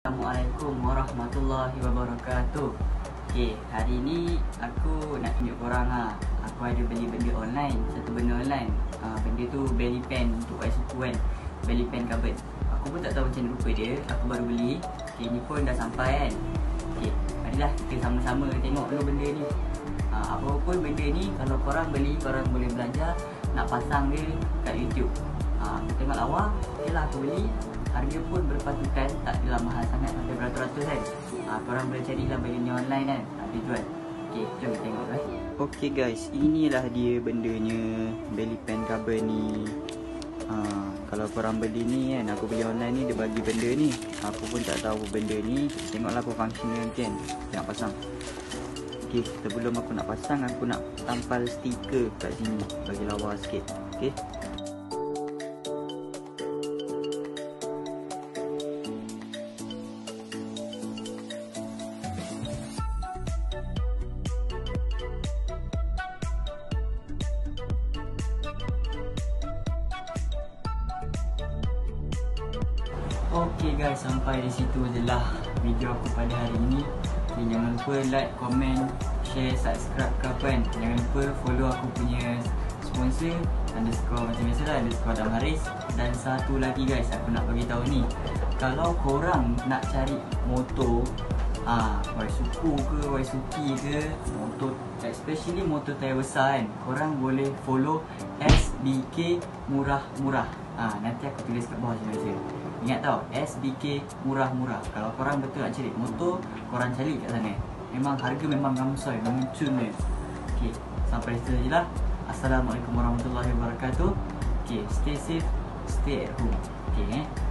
Assalamualaikum warahmatullahi wabarakatuh. Okay, hari ni aku nak tunjuk korang aku ada beli benda online, satu benda online. Benda tu belly pen untuk air suku kan, belly pen carbon. Aku pun tak tahu macam mana rupa dia, aku baru beli. Okay, ni pun dah sampai kan. Okay, marilah kita sama-sama tengok dulu benda ni. Apa pun benda ni, kalau korang beli, korang boleh belajar nak pasang dia kat YouTube. Aku tengok lawa, okay lah aku beli. Harga pun berpatutan, tak adalah mahal sangat sampai beratus-ratus kan. Korang boleh carilah benda ni online kan, ada jual. Okay, jom kita tengok guys. Okay guys, inilah dia bendanya, belly pen carbon ni. Kalau korang beli ni kan, aku beli online ni, dia bagi benda ni. Aku pun tak tahu benda ni, tengoklah apa function dia nanti kan, nak pasang. Okay, sebelum aku nak pasang, aku nak tampal stiker kat sini bagi lawa sikit. Okay. Okay guys, sampai di situ je lah video aku pada hari ini. Okay, jangan lupa like, komen, share, subscribe ke apa kan. Jangan lupa follow aku punya sponsor underscore macam biasa lah, underscore Adam Haris. Dan satu lagi guys, aku nak bagi tahu ni, kalau korang nak cari motor Waisuku ke, Waisuki ke, motor, especially motor tayar besar kan, korang boleh follow SBK murah-murah. Nanti aku tulis kat bawah macam biasa. Ingat tau, SBK murah-murah. Kalau korang betul nak cari motor, korang cari kat sana. Memang harga memang gamsoi, memang cun dia. Okay, sampai situ je lah. Assalamualaikum warahmatullahi wabarakatuh. Okay, stay safe, stay at home. Okay